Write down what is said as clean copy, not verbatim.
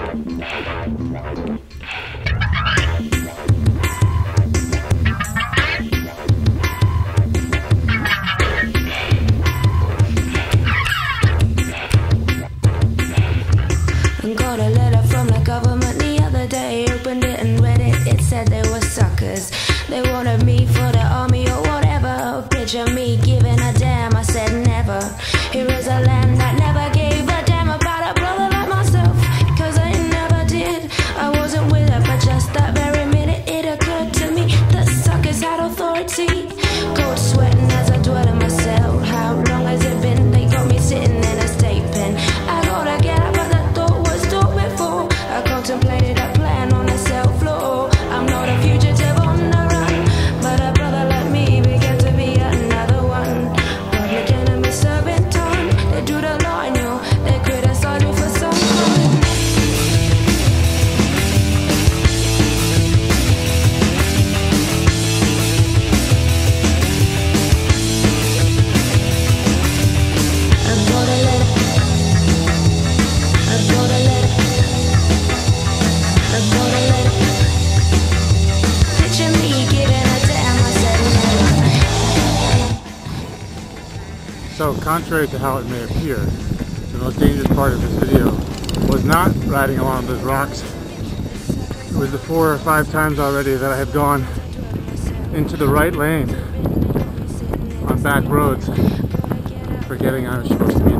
Got a letter from the government the other day. Opened it and read it. It said they were suckers. They wanted me for the army or whatever. Picture me giving a damn. I said never. Here is a land that never gave a damn about a brother like myself, cause I never did. I wasn't with it, but just that very minute it occurred to me that suckers had authority. Cold sweating as I dwell in my cell. How long has it been? They got me sitting in a state pen. I gotta get out, but that thought was thought before. I contemplated a plan on the cell floor. I'm not a fugitive on the run, but a brother like me began to be another one. Public enemy serving time. They drew the line, yo. They criticize me for some crime. So, contrary to how it may appear, the most dangerous part of this video was not riding along those rocks. It was the 4 or 5 times already that I had gone into the right lane on back roads, forgetting I was supposed to be